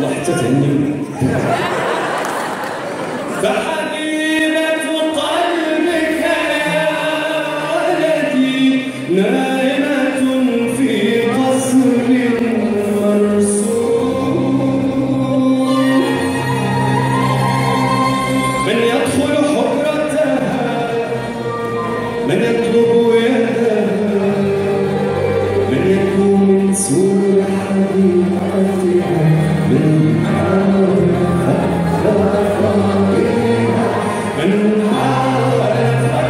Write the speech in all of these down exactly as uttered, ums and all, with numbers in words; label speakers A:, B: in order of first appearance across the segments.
A: الله حتى تهنيونا. فحبيبة قلبك يا ولدي نائمة في قصر مرصود، من يدخل حجرتها من يطلب يدها من يكون من سور حبيبتها من حولها من حولها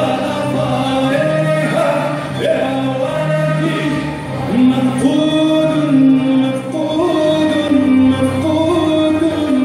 A: أطارها يا ولدي مفقود مفقود مفقود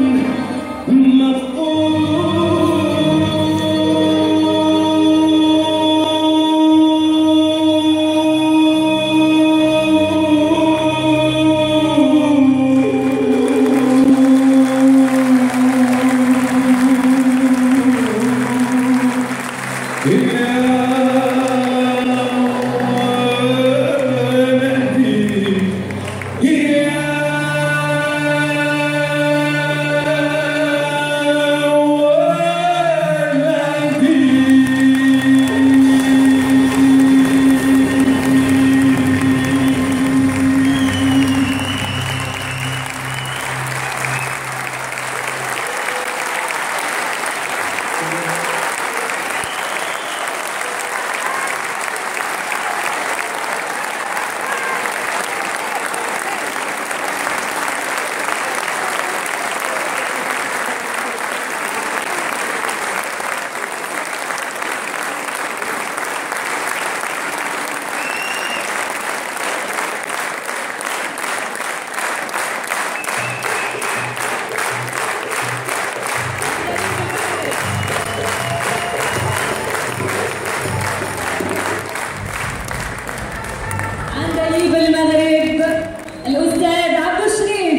B: عندليب المغرب الأستاذ عبد الشريف.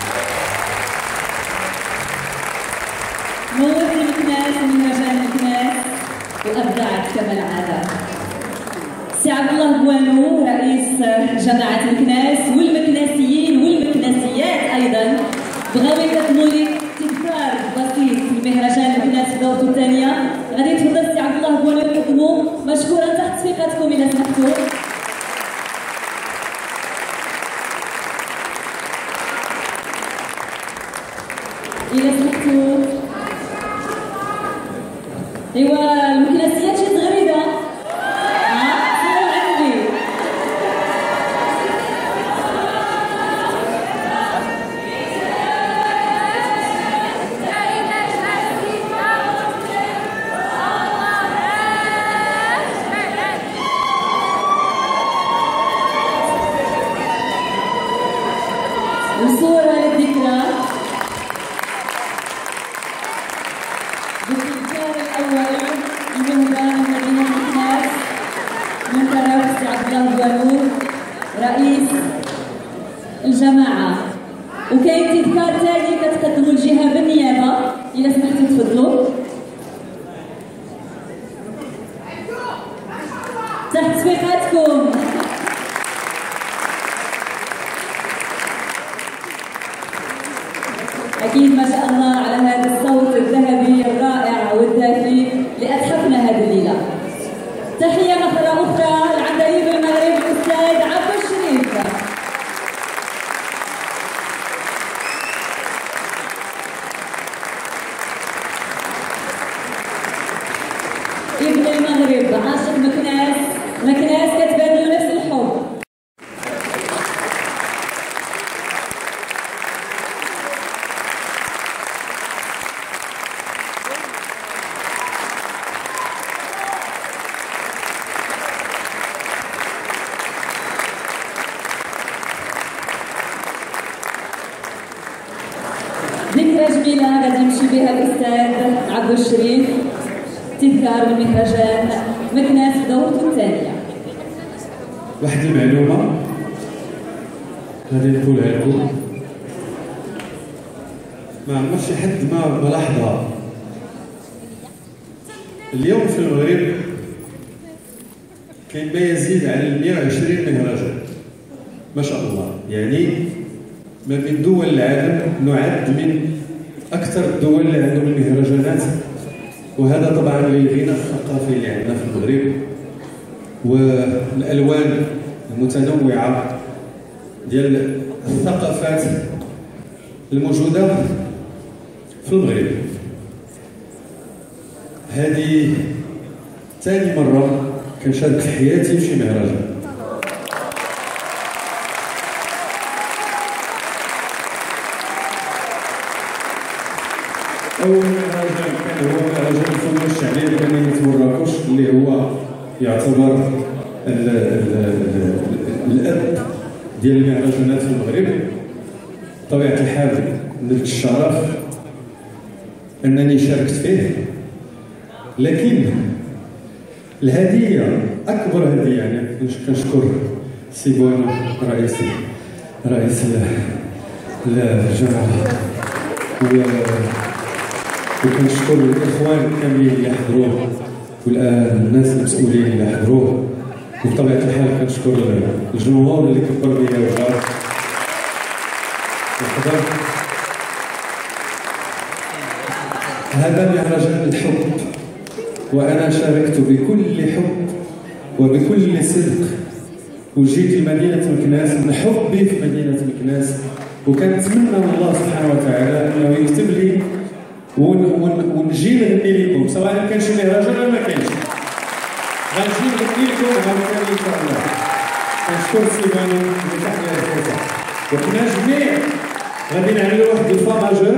B: نور المكناس من مجال المكناس وأبدعت كما العادة. سي عبد الله بوانو رئيس جماعة المكناس والمكناسيين والمكناسيات أيضا بغاو يقدموا لك تذكار بسيط في مهرجان المكناس في دورته الثانية. غادي يتفضل سي عبد الله بوانو يقدموا مشكورا تحت ثقتكم إذا سمحتوا. إذا سمحتوا. إيوا المكناسيات شي تغريدة. ها؟ سيروا عندي. وصورة للذكرى. بالتذكار الأول لمهرجان مدينة المكناس من طرف سي عبد الله بوانو رئيس الجماعة. وكاين تذكار ثاني كتقدموا الجهة بالنيابة إذا سمحتوا تفضلوا. تحت ثقتكم. أكيد ما شاء الله على هذا الصوت الذهبي الرائع والدافي لأتحفنا هذه الليلة. تحية أخرى أخرى لعندليب المغرب الأستاذ عبد الشريف. ابن المغرب عاشق مكناس، مكناس كتبادلوا نفس الحب. ذكرى جميلة غادي يمشي بها الأستاذ عبد الشريف، تذكار من مهرجان مكناس في دورته الثانية.
A: واحد المعلومة غادي نقولها لكم، ما عمر شي حد ما ملاحظها. اليوم في المغرب كاين ما يزيد على مئة وعشرين مهرجان ما شاء الله، يعني ما بين دول العالم نعد من أكثر الدول اللي عندهم المهرجانات، وهذا طبعا للغنى الثقافي اللي عندنا في المغرب والألوان المتنوعة ديال الثقافات الموجودة في المغرب. هذه ثاني مرة كنشارك في حياتي في شي مهرجان. أول مهرجان كان هو مهرجان الفنون الشعبية بمدينة مراكش، اللي هو يعتبر ال ال الأب ديال المهرجانات في المغرب. بطبيعة الحال نلت الشرف أنني شاركت فيه، لكن الهدية أكبر هدية يعني كنشكر سي بوانو رئيس رئيس الجامعة، وكنشكر الإخوان كاملين اللي حضروه والناس المسؤولين اللي حضروه، وبطبيعة الحال كنشكر الجمهور اللي كبر بيا وجار وحضر. هذا مهرجان الحب، وأنا شاركت بكل حب وبكل صدق، وجيت لمدينة مكناس من حبي في مدينة مكناس، وكنتمنى من الله سبحانه وتعالى أنه يكتب لي ونجي نغني لكم، سواء كان شي مهرجان ولا ما كانش، غنجي نغني لكم عاوتاني إن شاء الله. كنشكر سيبانو اللي تحت لي الفرصة، وحنا جميع غادي نعملوا واحد الفا ماجور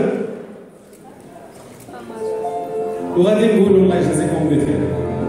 A: وغادي نقولوا الله يجازيكم بخير.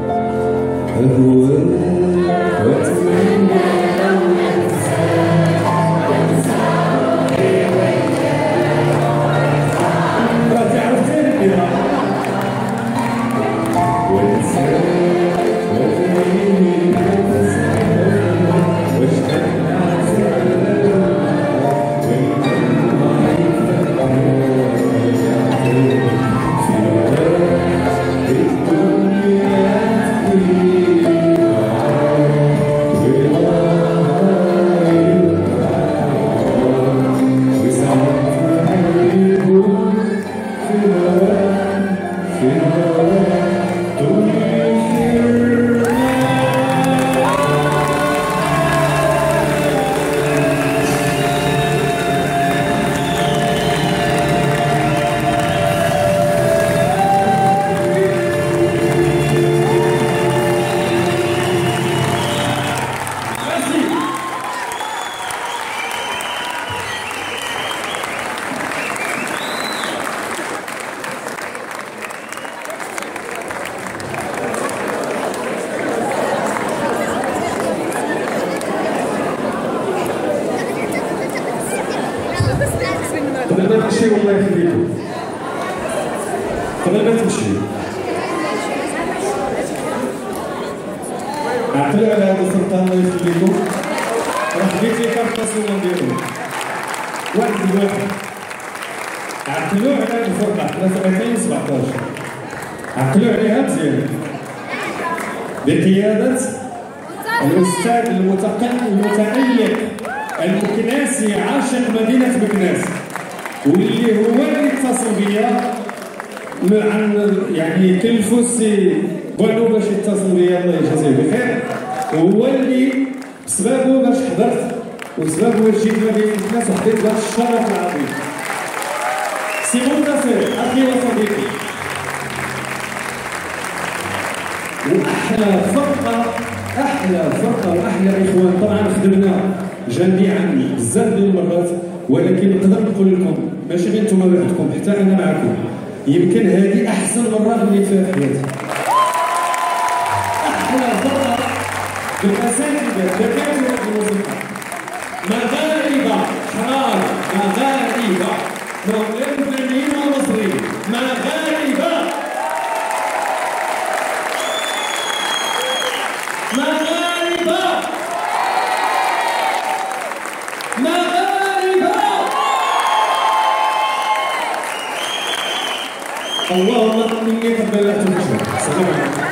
A: قبل ما تمشي والله يخليكم، قبل ما تمشي عقلوا على هذا السلطان الله يخليكم. راه خديت لي كارت التصوير ديالو واحد بواحد. عقلوا على هذه الفرقه، حنا في ألفين وسبعطاش عقلوا عليها مزيان بقياده الاستاذ المتقن المتألق المكناسي عاشق مدينه مكناس، واللي هو اللي اتصل بيا عن يعني كلفو السي بوانو باش يتصل بيا الله يجازيه بخير، وهو اللي بسببه باش حضرت وبسببه جيت مدينه مكناس وحضرت هذا الشرف العظيم. سي منتصر اخي وصديقي، واحلى فرقه احلى فرقه واحلى اخوان. طبعا خدمنا جميعا بزاف ديال المرات، ولكن نقدر نقول لكم ماشي غير نتوما وحدكم، حتى انا معكم، يمكن هذه احسن مره غنيت فيها في حياتي. احلى فرقه بالاساتذه دكاتره الموسيقى، مغاربه حرام، مغاربه مغرب فنانين ومصريين، مغاربه مغاربه مغاربه. اللهم اني قد بلغت الرسالة. السلام عليكم.